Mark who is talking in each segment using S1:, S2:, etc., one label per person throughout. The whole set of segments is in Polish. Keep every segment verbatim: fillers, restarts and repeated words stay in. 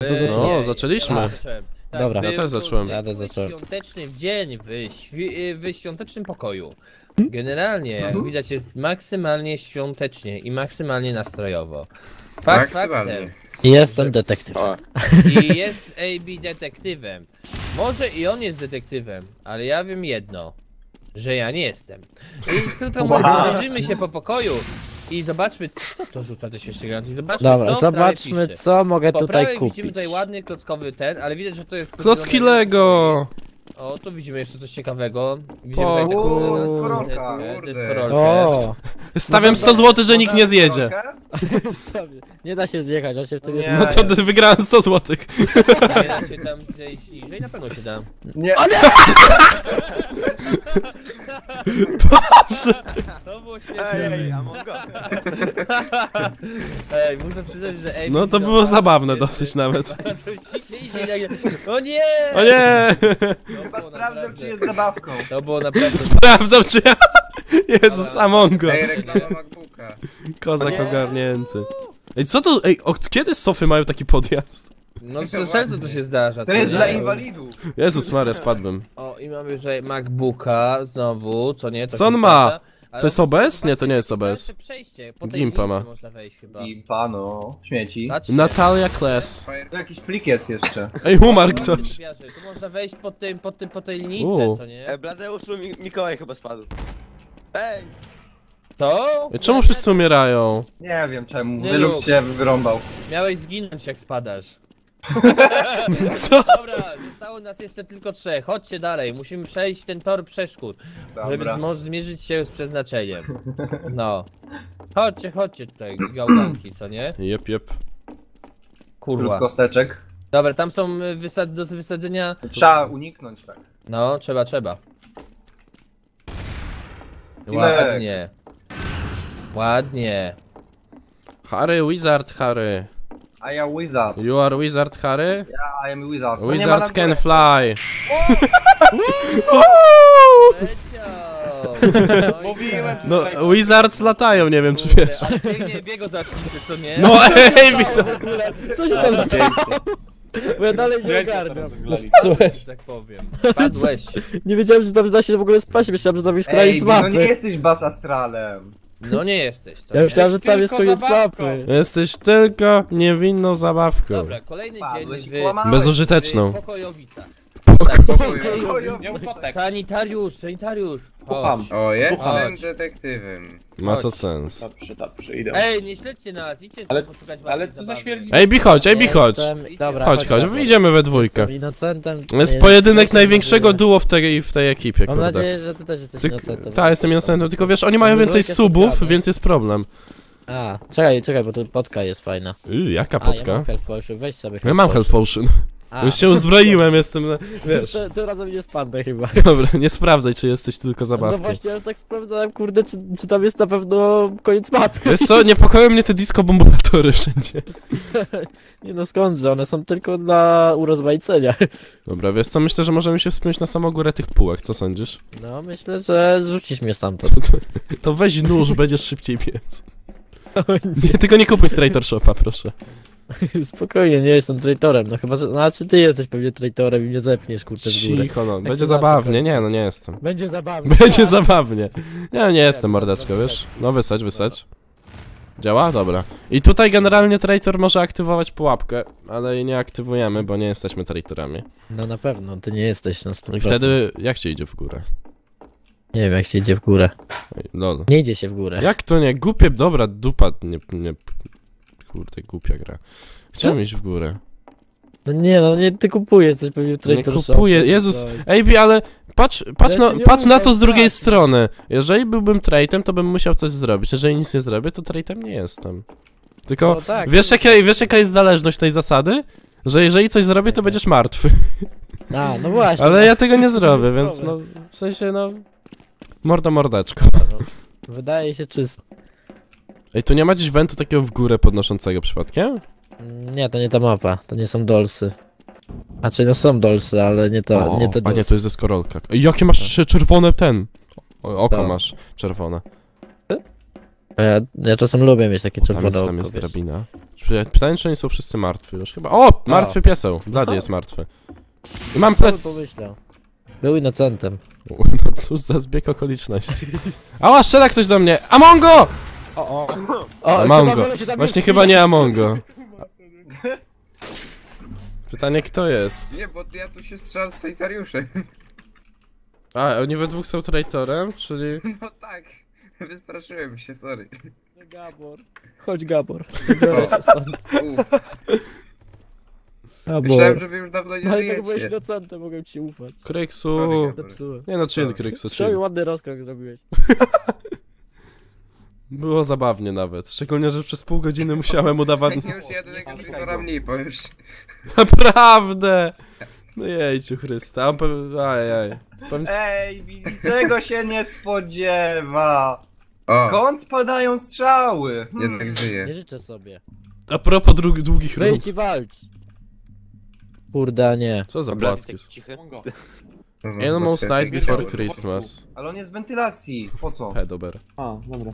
S1: No, zaczęliśmy.
S2: Ja zacząłem. Tak,
S1: Dobra. Ja
S2: był
S1: też zacząłem.
S2: to
S1: Ja też zacząłem.
S2: świąteczny w dzień w, świ w świątecznym pokoju. Generalnie, jak
S3: Mhm.
S2: widać, jest maksymalnie świątecznie i maksymalnie nastrojowo. Fakt
S4: Maksymalnie.
S2: faktem.
S5: Jestem detektywem.
S2: I jest A B detektywem. Może i on jest detektywem, ale ja wiem jedno, że ja nie jestem. I tylko
S3: Wow.
S2: rozejrzyjmy się po pokoju i zobaczmy, co to rzuca te świeższe granty. I zobaczmy,
S5: Dobra,
S2: co w trawie
S5: zobaczmy
S2: piszczy.
S5: co mogę
S2: Po
S5: tutaj
S2: prawej
S5: kupić.
S2: widzimy tutaj ładny klockowy ten, ale widać, że to jest...
S1: Klocki Lego!
S2: O, tu widzimy jeszcze coś ciekawego. Widzimy
S1: O,
S2: tutaj taką
S3: o,
S2: deskorolkę,
S3: deskorolka.
S2: deskorolkę.
S5: O,
S1: Stawiam sto złotych, że nikt nie zjedzie.
S5: nie da się zjechać, on się wtedy
S3: Nie.
S1: No to wygrałem sto złotych.
S2: Nie da się tam zejść niżej? Na pewno się da.
S3: Nie.
S2: To było śmieszne.
S6: Ej, ej, Among Us.
S2: Ej, muszę przyznać, że ej,
S1: No to było zabawne dosyć nawet.
S2: O nie!
S1: O nie!
S2: To
S3: Chyba
S2: było
S3: sprawdzam,
S2: naprawdę-
S3: czy jest zabawką.
S2: To było naprawdę...
S1: Sprawdzam czy ja... Jezus, Among Us.
S4: Ej, reklama MacBooka.
S1: Kozak ogarnięty. Ej, co to... Ej, od kiedy sofy mają taki podjazd?
S2: No to często to się zdarza.
S3: To
S2: co
S3: jest
S2: nie?
S3: dla inwalidów.
S1: Jezus Maria, spadłem.
S2: O, i mamy tutaj MacBooka znowu, co nie? To
S1: Co
S2: się
S1: on ma?
S2: zdarza. Ale
S1: To jest
S2: oprócz
S1: O B S?
S2: tego
S1: Nie, to nie jest
S2: zobaczcie,
S1: O B S.
S2: jest przejście. Po tej
S1: Gimpa
S2: linii
S1: ma.
S2: można wejść chyba.
S3: I pano, śmieci.
S2: Patrzcie.
S1: Natalia Kles.
S3: To jakiś plik jest jeszcze.
S1: Ej, umarł ktoś.
S2: Tu można wejść po, tym, po, tym, po tej
S1: U.
S2: linijce, co nie?
S6: E, Bladeuszu Mi Mikołaj chyba spadł. Ej!
S2: To?
S1: Ej, czemu wszyscy umierają?
S3: Nie wiem czemu.
S2: Nie
S3: Wyluk
S2: rób.
S3: się wyrąbał.
S2: Miałeś zginąć jak spadasz.
S1: Co?
S2: Dobra, zostało nas jeszcze tylko trzech. Chodźcie dalej, musimy przejść ten tor przeszkód, żeby
S3: Dobra.
S2: zmo- zmierzyć się z przeznaczeniem. No. Chodźcie, chodźcie tutaj, gałganki, co nie?
S1: Jep, jep.
S2: Kurwa.
S3: Kosteczek.
S2: Dobra, tam są y, wysad do wysadzenia.
S3: Trzeba uniknąć, tak.
S2: No, trzeba, trzeba.
S3: Ile?
S2: Ładnie. Ładnie.
S1: Harry, wizard, Harry.
S3: A ja wizard.
S1: You are wizard, Harry?
S3: Ja I am wizard. To nie ma
S1: Wizards
S3: na
S1: can
S3: górę.
S1: fly.
S2: Leciał.
S3: Mówiłem, że
S1: No,
S3: tutaj-
S1: wizards latają, nie wiem czy wiesz.
S2: Ale biegnie, biego zacznijmy, co nie?
S1: No ej, witam.
S5: Co się tam stało? Bo ja dalej nie ogarniam.
S1: No spadłeś.
S2: Że tak powiem. Spadłeś.
S5: Nie wiedziałem, że tam da się w ogóle spać, myślałem, że tam jest koniec
S3: Ej, no nie
S5: mapy.
S3: jesteś Bas Astralem.
S2: No nie jesteś, co
S5: Ja
S2: nie?
S5: myślałem, że tam jest
S4: tylko
S5: koniec
S4: zabawką.
S5: mapy.
S1: Jesteś tylko niewinną zabawką.
S2: Dobra, kolejny dzień
S3: Padłeś i
S2: w,
S3: kłamałeś.
S1: Bezużyteczną.
S2: w Pokojowicach. Tak,
S4: Nie upotek.
S2: sanitariusz, sanitariusz.
S3: Kocham.
S2: Chodź.
S4: O, jestem
S2: Chodź.
S4: detektywem.
S1: Ma to sens.
S7: Dobrze, dobrze, idę.
S2: Ej, nie śledźcie nas, idźcie
S4: Ale-
S2: sobie poszukać
S4: Ale
S2: własnej
S4: co za
S2: zabawy.
S4: śmierdzi...
S1: Ej, bi chodź, ej, bi chodź.
S5: Jestem- Dobra,
S1: Chodź, chodź,
S5: dobra.
S1: wyjdziemy we dwójkę.
S5: Jestem innocentem.
S1: Jest
S5: Nie,
S1: pojedynek
S5: jestem
S1: największego
S5: innocentem.
S1: duo w tej, w tej ekipie,
S5: Mam
S1: kurde.
S5: nadzieję, że ty też jesteś
S1: Ty,
S5: innocentem.
S1: tak, jestem innocentem, tylko wiesz, oni mają
S5: We
S1: więcej
S5: dwójkę są
S1: subów,
S5: prawe.
S1: więc jest problem.
S5: A, czekaj, czekaj, bo tu podka jest fajna.
S1: Yy, jaka
S5: A, ja
S1: potka?
S5: mam health potion, weź sobie
S1: Ja mam health
S5: potion.
S1: potion.
S5: A,
S1: Już się uzbroiłem, jestem, na- wiesz.
S5: Tym- Tym razem nie spadnę chyba.
S1: Dobra, nie sprawdzaj, czy jesteś tylko
S5: No
S1: zabawką.
S5: właśnie, ale tak sprawdzałem, kurde, czy, czy tam jest na pewno koniec mapy.
S1: Wiesz co, niepokoją mnie te disco bombulatory wszędzie.
S5: Nie no, skądże, one są tylko dla urozmaicenia.
S1: Dobra, wiesz co, myślę, że możemy się wspiąć na samą górę tych półek, co sądzisz?
S5: No, myślę, że rzucisz mnie stamtąd.
S1: To weź nóż, będziesz szybciej biec. Nie, tylko nie kupuj z Traitor Shopa, proszę.
S5: Spokojnie, nie jestem traitorem, no chyba, że, znaczy ty jesteś pewnie traitorem i mnie zepniesz, kurczę, z góry.
S1: Cicho, no,
S5: to
S1: będzie
S5: zawsze
S1: zabawnie.
S5: będzie.
S1: Nie, no nie jestem.
S5: Będzie zabawnie.
S1: Będzie zabawnie. Ja nie jestem
S5: myślę, że
S1: mordeczko,
S5: to
S1: wiesz? No wysadź, wysadź. Działa? Dobra. I tutaj generalnie traitor może aktywować pułapkę, ale jej nie aktywujemy, bo nie jesteśmy traitorami.
S5: No na pewno, ty nie jesteś na sto
S1: I
S5: procent.
S1: wtedy jak się idzie w górę?
S5: Nie wiem, jak się idzie w górę.
S1: Oj, lol.
S5: Nie idzie się w górę.
S1: Jak to nie? Głupie, dobra, dupa, nie, nie... Kurde, głupia gra. Chciałem
S5: Co?
S1: iść w górę.
S5: No nie no, nie, ty kupujesz coś pewnie w
S1: Nie
S5: traitor shopie,
S1: kupuję,
S5: czy
S1: Jezus,
S5: coś.
S1: Ej, Bi, ale patrz, patrz,
S5: ja
S1: no,
S5: ci nie
S1: patrz na
S5: mówię,
S1: to z drugiej
S5: tak.
S1: strony. Jeżeli byłbym traitem, to bym musiał coś zrobić. Jeżeli nic nie zrobię, to traitem nie jestem. Tylko,
S5: No tak,
S1: wiesz,
S5: to-
S1: jaka, wiesz jaka jest zależność tej zasady? Że jeżeli coś zrobię, to będziesz martwy.
S5: A, no właśnie.
S1: Ale
S5: no.
S1: ja tego nie zrobię,
S5: To
S1: więc no, w sensie, no... Mordo mordeczko.
S5: Wydaje się czysto.
S1: Ej, tu nie ma gdzieś wentu takiego w górę podnoszącego przypadkiem?
S5: Nie, to nie ta mapa, to nie są dolsy. Znaczy, no są dolsy, ale nie to,
S1: O,
S5: nie te
S1: a
S5: dolsy.
S1: nie, to jest deskorolka. Ej, jakie masz czerwone ten? O, oko
S5: To.
S1: masz czerwone.
S5: A Ja, ja czasem lubię mieć takie
S1: Tam jest,
S5: czerwone
S1: tam
S5: oko,
S1: jest
S5: wiesz.
S1: drabina. Czy- Pytanie, czy oni są wszyscy martwi już chyba. O! Martwy pieseł! Blady jest martwy. I mam
S5: Kto
S1: plec...
S5: by pomyślał? Był inocentem.
S1: U, No cóż za zbieg okoliczności. Ała, strzela ktoś do mnie! Amongo!
S5: O,
S1: Amongo.
S5: wolę się tam
S1: Właśnie
S5: nie
S1: chyba nie Amongo. Pytanie, kto jest?
S4: Nie, bo ja tu się strzelam z sanitariuszem.
S1: A, oni we dwóch są traitorem, czyli...
S4: No tak. Wystraszyłem się, sorry.
S5: Gabor. Chodź Gabor. Zabiorę cię stąd.
S4: Uf.
S5: Gabor.
S4: Myślałem, że wy już dawno nie
S5: No i tak byłeś
S4: żyjecie.
S5: inocentem, mogłem ci ufać.
S1: Kryksu...
S4: Sorry, Gabor.
S5: Zepsułem.
S1: Nie no, chill,
S4: Co?
S1: Kryksu,
S5: Co mi
S1: chill.
S5: ładny rozkrok zrobiłeś.
S1: Było zabawnie nawet. Szczególnie, że przez pół godziny musiałem udawać...
S4: Nie już jedynego traitora mniej, powiem szczerze.
S1: Naprawdę! No jejciu Chrysta, on pe- ajaj. Powiem...
S3: Ej, niczego się nie spodziewa.
S4: O,
S3: Skąd padają strzały? Hmm.
S4: jednak
S5: Nie
S4: żyje.
S5: życzę sobie.
S1: A propos dług- długich rund.
S5: Wejdź i walcz. Kurde, a nie.
S1: Co za
S6: Blady
S1: płatki?
S6: taki cichy.
S1: Almost night before Christmas.
S3: Ale on jest z wentylacji. Po co?
S1: Pedober.
S7: A, dobra.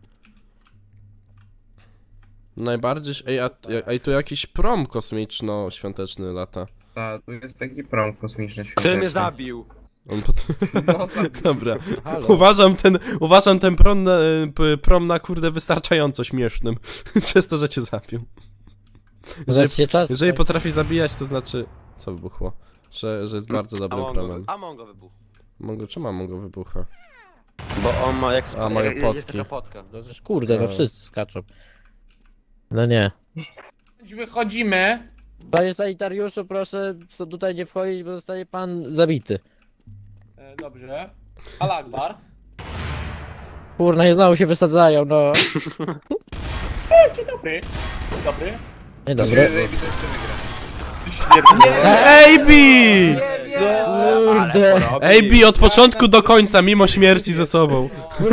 S1: Najbardziej... Ej, a, ej, tu jakiś prom kosmiczno-świąteczny lata.
S4: A, tu jest taki prom kosmiczny
S6: Kto mnie
S4: świąteczny.
S6: zabił?
S1: On pot...
S4: No, zabił.
S1: Dobra.
S5: Halo.
S1: Uważam ten, uważam ten prom na, p- prom na kurde wystarczająco śmiesznym. Przez to, że cię zabił.
S5: Może
S1: Jeżeli,
S5: się czas...
S1: jeżeli potrafi zabijać, to znaczy... Co wybuchło? Że, że jest bardzo dobrym
S6: Amongo,
S1: promem.
S6: Amongo wybuchł.
S1: Mogę, czemu mam go wybucha?
S6: Bo on ma jak
S1: A, mają
S6: jak-
S1: potki.
S6: jest taka potka.
S5: No, żeż kurde, no
S1: Tak.
S5: wszyscy skaczą. No nie.
S7: Wychodzimy.
S5: Panie sanitariuszu, proszę co tutaj nie wchodzić, bo zostanie pan zabity.
S7: E, dobrze. Alakbar.
S5: Kurna, i znowu się wysadzają, no.
S7: Dzień dobry. Dzień dobry.
S5: Nie
S4: Dobrze,
S5: dobre.
S4: że Ebi to jeszcze wygra.
S1: Ej, B!
S5: Kurde.
S1: Ej, B, od początku do końca, mimo śmierci ze sobą.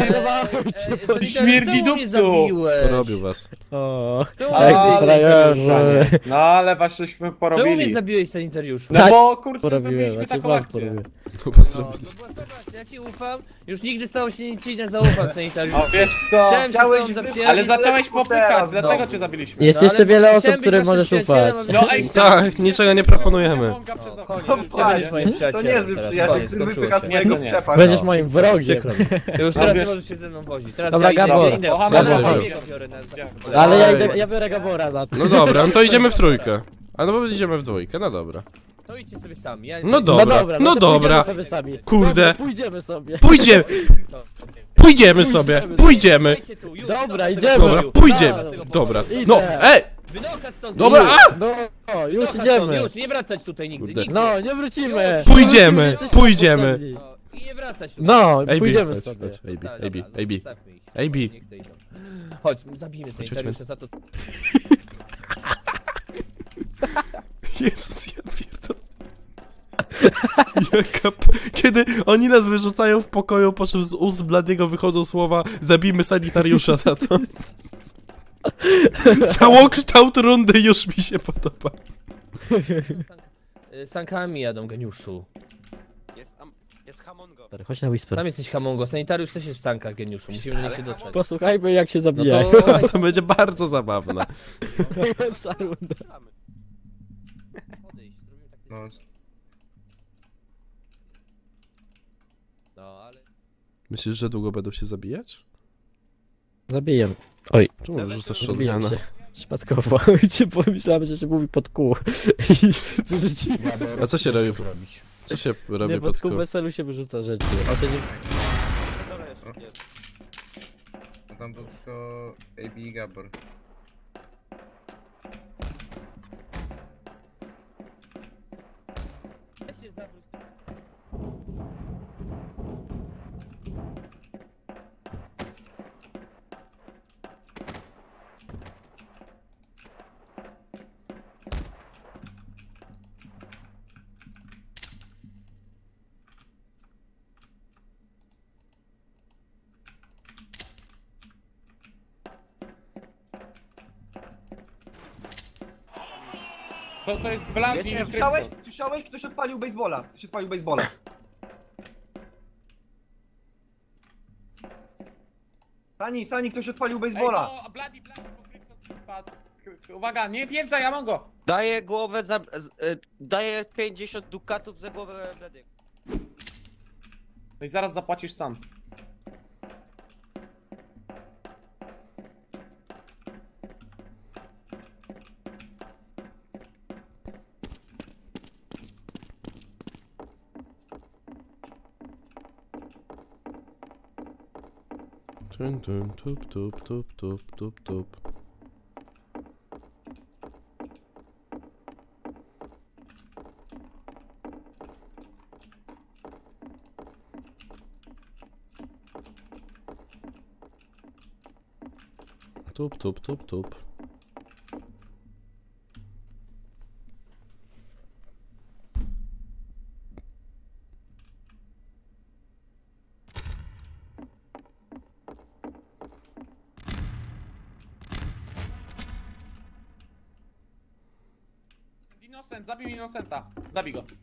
S7: Śmierdzi dupcu.
S1: Porobił was.
S5: O.
S7: Ale-
S5: Jak frajerzy.
S7: No ale was żeśmy
S2: Czemu mnie
S7: porobili.
S2: zabiłeś, sanitariusz?
S7: No bo kurczę,
S5: Porobiłem,
S7: zrobiliśmy
S5: znaczy
S7: taką
S5: was
S7: akcję.
S5: porobiłem.
S1: Tu postawili.
S2: To była sytuacja, ja ci ufam, już nigdy stało się nic ci nie zaufam, sanitariusz.
S7: O wiesz co?
S2: Chciałem się
S3: Chciałeś
S2: z tobą
S3: wy-
S2: zaprzyjaźnić,
S7: Ale zacząłeś
S3: teraz
S7: popykać,
S3: znowu.
S7: dlatego cię zabiliśmy.
S5: Jest
S2: No,
S5: jeszcze
S2: ale
S5: wiele osób,
S2: chciałem być
S5: którym
S2: naszym
S5: możesz
S2: przyjacielem,
S5: ufać.
S2: a
S7: No ej,
S1: Tak, niczego nie proponujemy.
S7: Amonga przez okno.
S2: Koniec,
S7: Koniec.
S2: będziesz moim
S3: To
S2: przyjacielem
S3: niezły
S2: teraz,
S3: przyjaciel,
S2: koniec,
S3: który
S2: skończyło
S3: wypycha
S2: się.
S3: swojego
S7: Nie, nie.
S3: przepa.
S5: Będziesz
S3: no.
S5: moim wrogiem.
S2: Przykro mi. Ty już
S7: No
S2: teraz nie
S7: wiesz-
S2: możesz się ze mną wozić. Teraz
S5: Dobra,
S2: ja idę,
S5: Gabor.
S2: ja idę,
S7: Kocham
S2: ja
S1: was.
S2: idę, biorę na-
S5: Ale ja,
S1: Ej.
S5: idę, ja biorę Gabora za to.
S1: No dobra, no to idziemy w trójkę. A no bo idziemy w dwójkę, no dobra.
S2: To idźcie sobie sami, ja
S1: No dobra,
S5: no dobra,
S1: no
S5: to
S1: dobra.
S5: Pójdziemy sobie sami.
S1: Kurde.
S5: Dobra, pójdziemy sobie.
S1: Pójdzie, pójdziemy sobie, pójdziemy.
S2: Dajcie tu, już,
S5: Dobra,
S2: wynocha z
S5: idziemy.
S2: tego
S1: Dobra,
S2: pokoju.
S1: pójdziemy.
S2: Wynocha z tego
S1: Dobra,
S2: pokoju.
S1: no, ej!
S2: Wynocha stąd,
S1: Dobra,
S2: już.
S1: a!
S5: No, o, już
S2: Wynocha
S5: idziemy.
S2: stąd, już, nie wracać tutaj nigdy,
S1: Kurde.
S2: nigdy.
S5: No, nie wrócimy.
S1: Pójdziemy,
S5: Jesteśmy
S1: pójdziemy.
S5: potrzebni.
S2: No, I nie wracać tutaj.
S5: No,
S1: Ej,
S5: pójdziemy
S1: chodź,
S5: sobie.
S1: chodź, Ej,
S2: Dobra,
S1: Ej,
S2: dobra,
S1: Ej,
S2: zostawmy ich.
S1: Ej, B.
S2: Niech se idą. Chodź, zabijmy sanitariusza za to.
S1: Jezus, ja pierdolę. Jaka p... Kiedy oni nas wyrzucają w pokoju, po czym z ust Bladiego wychodzą słowa zabijmy sanitariusza za to. Całokształt rundy już mi się podoba.
S2: Y, Sankami jadą, geniuszu.
S6: Jest, am, jest Hamongo.
S5: Chodź na Whisper.
S2: Tam jesteś Hamongo, sanitariusz też jest w sankach, geniuszu. Musimy do nich się dostać.
S5: Posłuchajmy jak się
S2: No
S5: zabijają.
S2: to...
S1: To będzie bardzo zabawne.
S5: Najlepsza runda.
S2: Podejść, zrobimy tak.
S4: No,
S2: No, ale...
S1: Myślisz, że długo będą się zabijać?
S5: Zabiję. Oj,
S1: Czemu rzucasz
S5: zabiję
S1: shotguna?
S5: się. Przypadkowo. Pomyślałem, że się mówi pod kół. I zrzuciłem.
S1: A co się robi? Co się robi
S5: Nie,
S1: pod
S5: pod kół
S1: kół?
S5: weselu się wyrzuca rzeczy. A co nie...
S6: Dobra, jeszcze jest.
S4: no tam był tylko Ebi i Gabor.
S2: Ja się zawróć.
S7: To, to jest Blady i
S3: Słyszałeś?
S7: Krypto.
S3: Słyszałeś? Ktoś odpalił baseballa. Ktoś odpalił baseballa. Sani, Sani, ktoś odpalił
S7: Ej,
S3: baseballa.
S7: no, Bloody, Bloody, bo Kryksos spadł. K- Uwaga, nie wjeżdżaj, ja mam go.
S6: Daję głowę za... Z, y, daję pięćdziesiąt dukatów za głowę Bladiego.
S7: No i zaraz zapłacisz sam.
S1: Tun, tun, tup, tup, tup, tup, tup, tup. Tup, tup, tup, tup.
S7: Innocent, zabij Innocenta. Zabij go.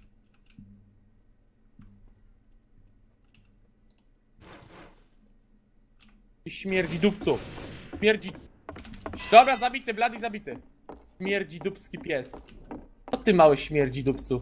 S7: I śmierdzi dupcu. Śmierdzi... Dobra, zabity, Bloody zabity. Śmierdzi dupski pies. O ty mały śmierdzi dupcu.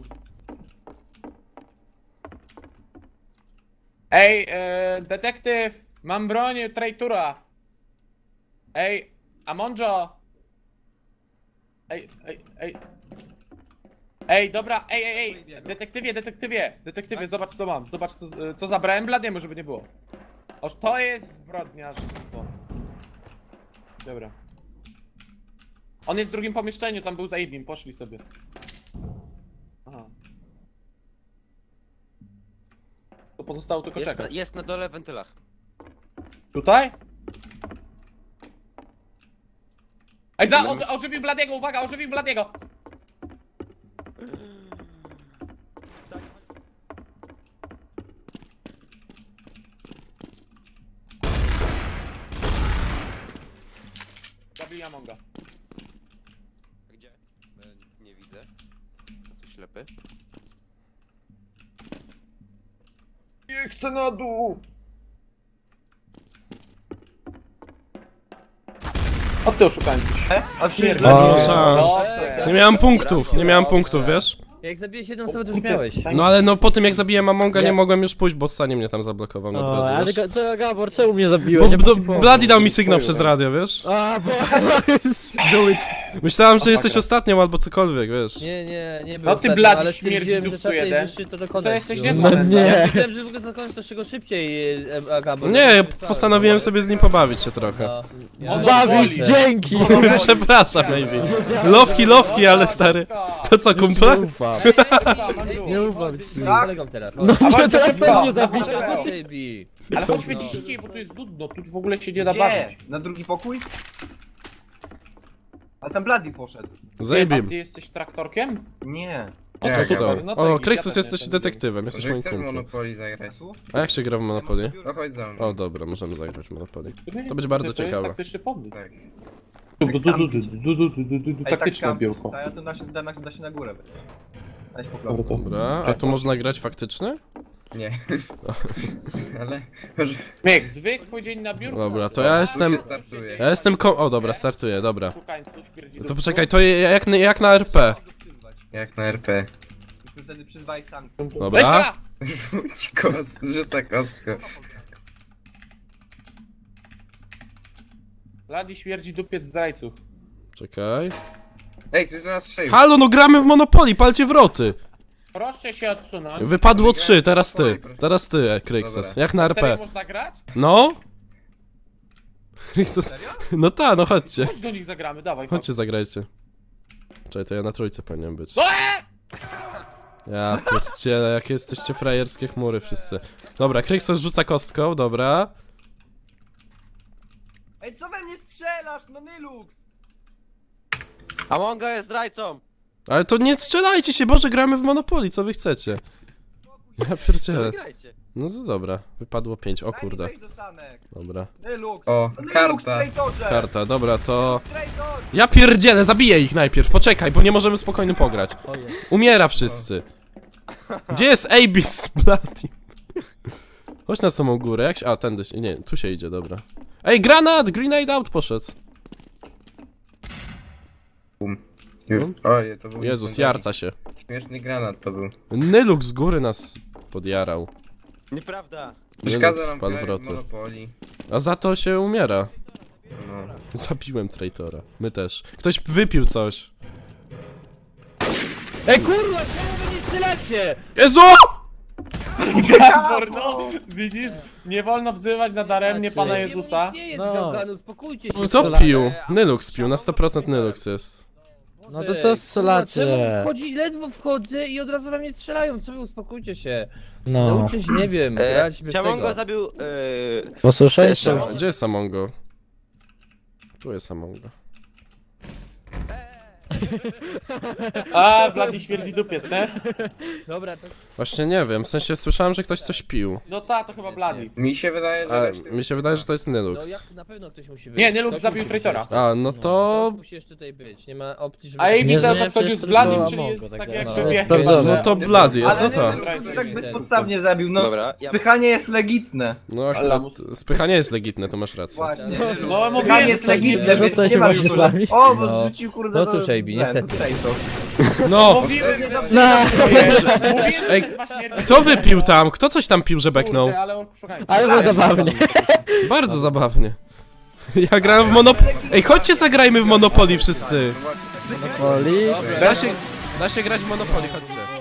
S7: Ej, e, detektyw, mam broń traitora. Ej, Amonjo. Ej, ej, ej. Ej, dobra, ej, ej, ej, detektywie, detektywie, detektywie, zobacz co mam, zobacz co, co zabrałem Bladiemu, żeby nie było. Oż to jest zbrodniarstwo. Dobra. On jest w drugim pomieszczeniu, tam był za jednym, poszli sobie. Aha. To pozostało tylko
S6: Jest na,
S7: czekać.
S6: jest na dole w wentylach.
S7: Tutaj? Ej, za, o, ożywił Bladiego, uwaga, ożywił Bladiego! Zabij Amonga.
S6: Gdzie? E, Nie widzę. Jestem ślepy.
S7: Nie chcę na dół! O ty oszukańcy.
S3: A
S7: Śmierć.
S1: No,
S5: O,
S1: szans.
S2: Dobrze.
S1: Nie miałem punktów, nie miałem punktów, wiesz?
S2: Jak zabiłeś jedną osobę, to już miałeś.
S1: No ale no po tym jak zabiłem Amonga nie mogłem już pójść, bo Sani mnie tam zablokował na
S5: O,
S1: drodze,
S5: ale
S1: wiesz?
S5: go- co, Gabor, czemu mnie zabiłeś?
S1: Bo
S5: Ja
S1: do,
S5: ci powiem.
S1: Bloody dał mi sygnał przez radio, wiesz?
S5: A, bo...
S1: Myślałem, że jesteś ostatnią albo cokolwiek, wiesz?
S2: Nie, nie, nie był
S7: No ty
S2: ostatnio,
S7: blady
S2: ale
S7: śmierdzi
S2: stwierdziłem, że
S7: dupcu
S2: czas
S7: jeden.
S2: najwyższy to dokonać.
S7: To jesteś
S2: No.
S7: niezła.
S5: No
S7: Ja
S5: nie.
S2: Ja myślałem, że w ogóle dokończysz to czego szybciej, e, Agabo.
S1: Nie, postanowiłem sobie z nim pobawić się trochę.
S2: No.
S7: On
S2: Ja-
S5: Bawić,
S7: boli.
S5: dzięki!
S1: Przepraszam, maybe. Lowki, lowki, ale stary. To co, kumple?
S5: Nie ufam.
S2: Ej, ej, ej,
S5: Nie
S2: ej,
S5: ufam
S2: chodź,
S5: ci.
S2: z moim kolegą teraz.
S5: No
S7: A
S5: nie,
S7: chodź,
S5: teraz
S7: szybko.
S5: pewnie
S7: Dobra.
S5: zabiję.
S2: Chodź, J B.
S7: Ale chodźmy
S2: No.
S7: dzisiaj, bo tu jest nudno, tu w ogóle się nie da
S3: Gdzie?
S7: bawić.
S3: Na drugi pokój? A tam Bloody poszedł.
S1: Zajebim.
S7: Ty jesteś traktorkiem?
S3: Nie.
S7: O,
S4: Jak?
S7: to
S1: Co?
S7: super, no to
S1: O,
S7: git,
S1: Kryksus,
S7: ja też
S1: jesteś
S7: jestem
S1: detektywem, jesteś
S4: Że
S1: moim
S4: chcesz w
S1: kumplem.
S4: Monopoly zagrać?
S1: A jak się gra w Monopoly?
S4: To chodź za mną.
S1: O, dobra, możemy zagrać w Monopoly.
S7: dumny.
S1: To będzie bardzo
S7: To jest
S1: ciekawe.
S7: taktyczny pomysł.
S4: Tak.
S7: Du, du, du, du, du, du, du, du, du, du,
S3: Ej,
S7: Taktyczne
S3: tak,
S7: biurko.
S3: A ja to da się, da, da się na górę. Dać po
S7: Dobra,
S3: prostu.
S7: to-
S1: Dobra, a tu można grać faktycznie?
S4: Nie. Ale może
S7: Miek, zwykły dzień na biurku.
S1: Dobra, to ja
S4: tu
S1: jestem...
S4: się startuje.
S1: Ja jestem ko... O, dobra, startuję, dobra.
S7: Szukań, tu śmierdzi
S1: To
S7: dupcu.
S1: poczekaj, to je- jak, na- jak na R P.
S3: Przyzwać.
S4: Jak na R P.
S3: I wtedy przyzwaj sam.
S1: Dobra.
S7: Jeszcze raz!
S4: Rzuć kos, rzuca kostką.
S7: Ladi śmierdzi dupiec zdrajców.
S1: Czekaj.
S4: Ej, ktoś do nas strzelił.
S1: Halo, no gramy w Monopoly, palcie wroty!
S7: Proszę się odsunąć.
S1: Wypadło trzy, teraz ty. Teraz ty, e, Kryksos.
S4: Dobra.
S1: Jak na R
S7: Serio
S1: P.
S7: można grać?
S1: No? Kryksos... No ta, no chodźcie.
S7: Chodź do nich zagramy, dawaj.
S1: Chodźcie, zagrajcie. Czekaj, to ja na trójce powinien być.
S7: No, eee!
S1: Ja pierdzielę, jakie jesteście frajerskie chmury wszyscy. Dobra, Kryksos rzuca kostką, dobra.
S3: Ej, co we mnie strzelasz? No Nylux!
S6: Amonga jest zdrajcą!
S1: Ale to nie strzelajcie się, Boże, gramy w Monopoly, co wy chcecie? Ja pierdzielę.
S6: Wygrajcie!
S1: No to dobra, wypadło pięć, o
S3: Daj mi
S1: kurde.
S3: wejść do sanek.
S1: Dobra.
S3: Nylux!
S4: O,
S3: Nylux,
S4: karta.
S3: traitorze!
S1: Karta, dobra, to...
S3: Traitor!
S1: Ja pierdzielę, zabiję ich najpierw, poczekaj, bo nie możemy spokojnie pograć. Umiera wszyscy. Gdzie jest Abis Bloody? Chodź na samą górę, jak się... A, tędy się... Nie, tu się idzie, dobra. Ej, granat! Grenade out poszedł.
S4: Bum.
S1: No.
S4: Oj, to był
S1: Jezus,
S4: niestety
S1: jarca się.
S4: śmieszny granat to był.
S1: Nyluk z góry nas podjarał.
S6: Nieprawda.
S4: Przeszkadza
S1: Nyluk
S4: nam
S1: spadł
S4: grać w
S1: wroty.
S4: Monopoly.
S1: A za to się umiera.
S4: No.
S1: Zabiłem traitora. My też. Ktoś wypił coś.
S5: Ej kurwa, czemu wy nie strzelacie?
S1: Jezu!
S7: Mordo, widzisz? Nie wolno wzywać nadaremnie Pana Jezusa.
S2: Nie jest
S5: No.
S2: gałganu, uspokójcie się.
S1: Kto pił? Nyluk spił, na sto procent Nyluk jest.
S5: No to co strzelacie?
S2: Czemu wchodzi, ledwo wchodzę i od razu na mnie strzelają, co wy, uspokójcie się.
S5: No,
S2: Nauczcie się, nie wiem,
S6: E,
S2: grać bez
S6: Ciamongo
S2: tego.
S6: zabił... E,
S5: posłyszeliście?
S1: Gdzie jest Amongo? Tu jest Amongo.
S7: A, Blady śmierdzi dupiec, nie?
S2: Dobra, to
S1: Właśnie nie wiem, w sensie słyszałem, że ktoś coś pił.
S7: No ta, to chyba Blady.
S4: Mi się wydaje, że
S1: A
S4: reszty...
S1: mi się wydaje, że to jest
S2: no
S1: Nylux.
S2: jak na pewno ktoś musi być.
S7: Nie, Nylux
S2: Ktoś
S7: zabił
S2: musi być
S7: traitora.
S2: jeszcze.
S1: A, no to...
S2: Ktoś musi jeszcze tutaj być, nie ma opcji, żeby...
S7: A
S5: Nie
S7: Ej, widzę,
S5: zmienia
S7: to schodził
S5: przecież
S7: z Bladim,
S5: tylko
S7: czyli
S5: Amongo,
S7: jest
S5: tak
S7: tak
S5: jak-
S7: jak
S5: no,
S7: się wie.
S5: sprawdzone.
S1: No to Blood jest, no
S3: Ale
S1: to.
S3: to, to tak bezpodstawnie zabił, no.
S6: Dobra, ja-
S3: Spychanie jest legitne.
S1: No akurat spychanie jest legitne, to masz rację.
S3: Właśnie.
S7: No, mówiłem,
S3: Spychanie
S7: że
S3: jest
S7: to jest
S3: legitne,
S7: legitne.
S3: więc
S5: Zostań
S3: nie ma
S5: właśnie
S3: już...
S5: z nami.
S3: O, bo
S2: No.
S3: zrzucił kurde...
S2: No
S3: to-
S2: cóż, Ejbi,
S3: ten,
S2: niestety.
S3: tutaj to.
S1: No!
S7: Mówiłem, że
S5: No.
S1: Ej, kto wypił tam? Kto coś tam pił, że beknął?
S7: Kurde, ale szukajcie.
S5: Ale było zabawnie.
S1: Bardzo zabawnie. Ja grałem w Monopoly. Ej, chodźcie zagrajmy w Monopoly wszyscy.
S5: Oli.
S1: Da się, da się grać w Monopoly, chodźcie.